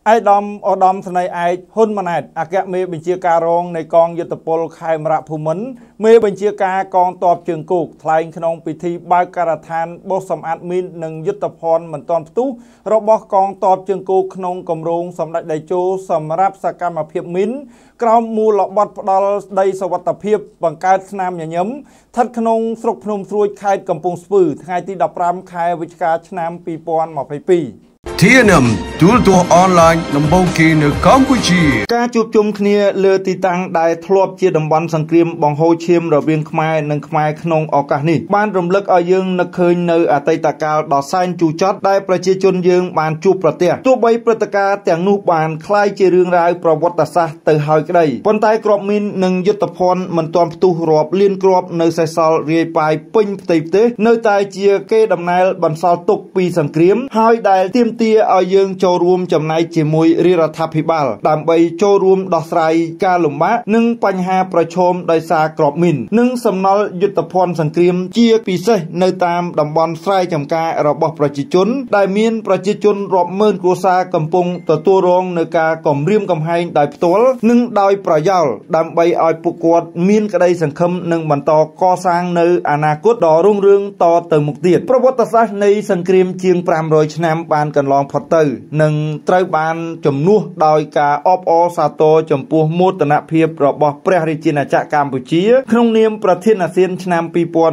ไอ้ดอมสนัยไอ้หุ่นมันไอ้อากาศมีบัญชีการองในกองยุทธพลไขมระภูมินมีบัญชีการกองตอบเชิงกุกทลายขนมพิธีบายการทานบสมอัดมินหนึ่งยุทธพลเหมือนตอนตู้ระบบกองตอบเชิงกุกขนมกำรงสำหรับไดโจสำรับสกัมเพียบมินกราวมูลบัดดอลไดสวัสดิเพียบบังการสนามอย่างย้ำทัดขนมสรุปพนมสวยไข่กำปงสปืดไข่ที่ดับรำไข่วิชาชนามปีปอนหมอไปปี TNM ទូរទស្សន៍អនឡាញដំបូងគេនៅកម្ពុជាការជួបជុំគ្នាលើទីតាំងដែលធ្លាប់ជាតំបន់សង្គ្រាមបង្ហូរឈាមរវាងខ្មែរនិងខ្មែរក្នុងឱកាសនេះបានរំលឹកឲ្យយើងនឹកឃើញនៅអតីតកាលដ៏សែនជូរចត់ដែលប្រជាជនយើងបានជួបប្រទះទោះបីព្រឹត្តិការណ៍ទាំងនោះបានคล้ายជារឿងរ៉ាវប្រវត្តិសាស្ត្រទៅហើយក្តីប៉ុន្តែគ្រាប់មីននិងយុទ្ធភ័ណ្ឌមិនទាន់ផ្ទុះរាប់លានគ្រាប់នៅសេសសល់រាយប៉ាយពេញផ្ទៃប្រទេសនៅតែជាកេរដំណែលបន្សល់ទុកពីសង្គ្រាមហើយដែលទាមទារឲ្យយើងចូលរួមចំណែកជាមួយរាជរដ្ឋាភិបាលដើម្បីចូលរួមដោះស្រាយការលំបាកនិងបញ្ហាប្រឈមដោយសារគ្រាប់មីននិងសំណល់យុទ្ធភ័ណ្ឌសង្គ្រាមជាពិសេសនៅតាមតំបន់ស្រែចម្ការរបស់ប្រជាជនដែលមានប្រជាជនរាប់ម៉ឺនគ្រួសារកំពុងទទួលរងនឹងការគំរាមកំហែងដោយផ្ទាល់និងដោយប្រយោលដើម្បីឲ្យពួកគាត់មានក្តីសង្ឃឹមនិងបន្តកសាងនៅអនាគតដ៏រុងរឿងតទៅមុខទៀតប្រវត្តិសាស្ត្រនៃសង្គ្រាមជាង500ឆ្នាំបានកន្លងផុតទៅនឹងត្រូវបានជំនួសដោយការអបអរសាទរចំពោះមោទនភាពរបស់ព្រះរាជាណាចក្រកម្ពុជាក្នុងនាមប្រធានអាស៊ានឆ្នាំ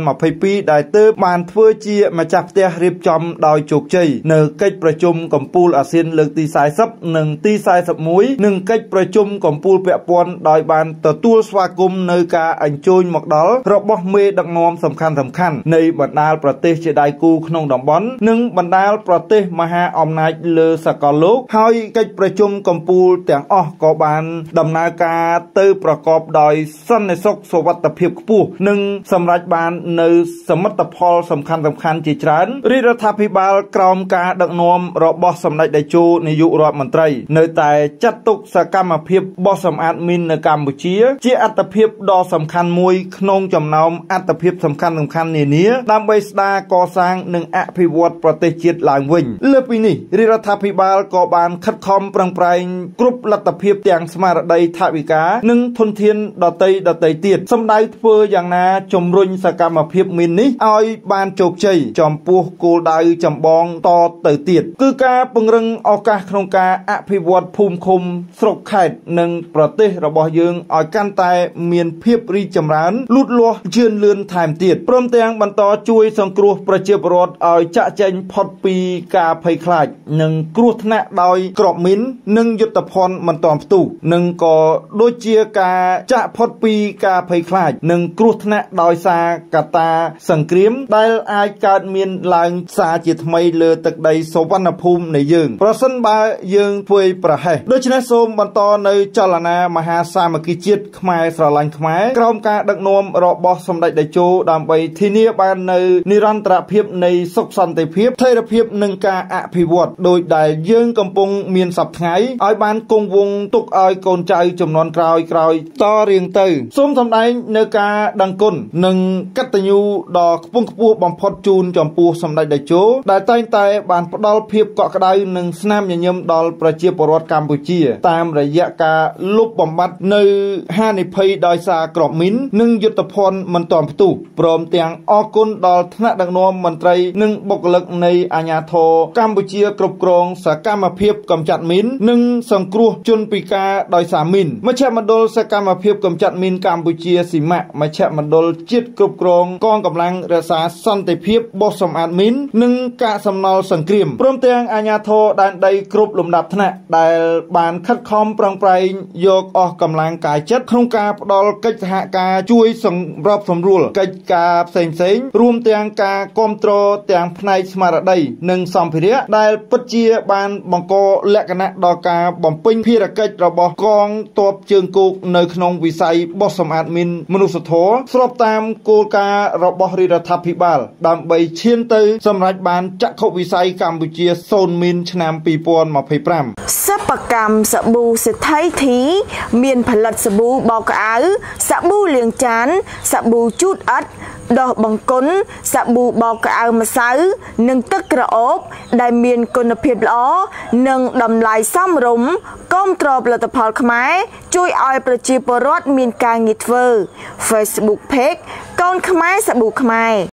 2022ដែលទើបបានធ្វើជាម្ចាស់ផ្ទះរៀបចំដោយជោគជ័យនៅកិច្ចប្រជុំកំពូលអាស៊ានលើកទី40និងទី41និងកិច្ចប្រជុំកំពូលពាក់ព័ន្ធដោយបានទទួលស្វាគមន៍នៅការអញ្ជើញមកដល់របស់មេដឹកនាំសំខាន់ៗនៃបណ្ដាលប្រទេសជាដៃគូក្នុងតំបន់និងបណ្ដាលប្រទេសមហាអំណាចលើសកលលោកហើយកិច្ចប្រជុំកំពូលទាំងអស់ក៏បានដំណើរការទៅប្រកបដោយសន្តិសុខសុវត្ថិភាពខ្ពស់និងសម្រេចបាននៅសមិទ្ធផលសំខាន់ជាច្រើនរាជរដ្ឋាភិបាលក្រោមការដឹកនាំរបស់សម្ដេចតេជោនាយករដ្ឋមន្ត្រីនៅតែចាត់ទុកសកម្មភាពបោះសម្អាតមីននៅកម្ពុជាជាអត្តភាពដ៏សំខាន់មួយក្នុងចំណោមអត្តភាពសំខាន់នានាដើម្បីស្ដារកសាងនិងអភិវឌ្ឍប្រទេសជាតិឡើងវិញលើពីនេះរាជរដ្ឋាភិបាលក៏បានខិតខំប្រឹងប្រែងគ្រប់លទ្ធភាពទាំងស្មារតីថវិកានិងធនធានដតីទៀតសម្ដៅធ្វើយ៉ាងណាជំរុញសកម្មភាពមីននេះឲ្យបានជោគជ័យចំពោះគោលដៅចម្បងតទៅទៀតគឺការពង្រឹងឱកាសក្នុងការអភិវឌ្ឍភូមិឃុំស្រុកខេត្តនិងប្រទេសរបស់យើងឲ្យកាន់តែមានភាពរីកចម្រើនលូតលាស់ជឿនលឿនថែមទៀតព្រមទាំងបន្តជួយសង្គ្រោះប្រជាពលរដ្ឋឲ្យចាក់ចែងផុតពីការភ័យខ្លាចនិងគ្រោះថ្នាក់ដោយគ្រាប់មីននិងយុទ្ធភ័ណ្ឌមិនទាន់ផ្ទុះនិងក៏ដូចជាការចាក់ផុតពីការភ័យខ្លាចនិងគ្រោះថ្នាក់ដោយសារកត្តាសង្គ្រាមដែលអាចកើតមានឡើងសារជាថ្មីលើទឹកដីសុវណ្ណភូមិនៃយើងប្រសិនបើយើងធ្វើប្រហែសដូច្នេះសូមបន្តនៅចលនាមហាសាមគ្គីជាតិខ្មែរស្រឡាញ់ខ្មែរក្រោមការដឹកនាំរបស់សម្ដេចតេជោដើម្បីធានាបាននៅនិរន្តរភាពនៃសុខសន្តិភាពថេរភាពនិងការអភិវឌ្ឍដោយដែលយើងកំពុងមានសប្តាហ៍ថ្ងៃឲ្យបានគង់វង្សទុកឲ្យកូនចៅចំនួនក្រោយតរៀងទៅសូមសម្ដែងនៅការដឹងគុណនិងកតញ្ញូដ៏ខ្ពង់ខ្ពស់បំផុតជូនចំពោះសម្ដេចតេជោដែលតែងតែបានផ្ដល់ភាពកក់ក្ដៅនិងស្នាមញញឹមដល់ប្រជាពលរដ្ឋកម្ពុជាតាមរយៈការលុបបំបាត់នៅហានិភ័យដោយសារគ្រាប់មីននិងយុទ្ធភ័ណ្ឌមិនទាន់ផ្ទុះព្រមទាំងអរគុណដល់ថ្នាក់ដឹកនាំមន្ត្រីនិងបុគ្គលិកនៃអាជ្ញាធរកម្ពុជាគ្រប់គ្រងសកម្មភាពកម្ចាត់មីននិងសង្គ្រោះជនពិការដោយសារមីនមជ្ឈមណ្ឌលសកម្មភាពកម្ចាត់មីនកម្ពុជាស៊ីម៉ាក់មជ្ឈមណ្ឌលជាតិគ្រប់គ្រងកងកម្លាំងរក្សាសន្តិភាពបោះសម្អាតមីននិងកាកសំណល់សង្គ្រាមព្រមទាំងអាជ្ញាធរដែនដីគ្រប់លំដាប់ថ្នាក់ដែលបានខិតខំប្រឹងប្រែងយកអស់កម្លាំងកាយចិត្តក្នុងការផ្ដល់កិច្ចសហការជួយសម្របសម្រួលកិច្ចការផ្សេងរួមទាំងការគ្រប់គ្រងទាំងផ្នែកស្មារតីនិងសម្ភារៈដែលពិតជាបានបង្កលក្ខណៈដល់ការបំពេញភារកិច្ចរបស់កងទ័ពជើងគោកនៅក្នុងវិស័យបោះសម្អាតមីនមនុស្សធម៌ស្របតាមគោលការណ៍របស់រាជរដ្ឋាភិបាលដើម្បីឈានទៅសម្រេចបានចក្ខុវិស័យកម្ពុជា0មីនឆ្នាំ2025 បកម្មសាប៊ូសិទ្ធិធីមានផលិតសាប៊ូបោកក្អៅសាប៊ូលាងចានសាប៊ូជូតអិតដោះបង្គន់សាប៊ូបោកក្អៅម្សៅនិងទឹកក្រអូបដែលមានគុណភាពល្អនិងតម្លៃសមរម្យគាំទ្រផលិតផលខ្មែរជួយឲ្យប្រជាពលរដ្ឋមានការងារធ្វើ Facebook Page កូនខ្មែរសាប៊ូខ្មែរ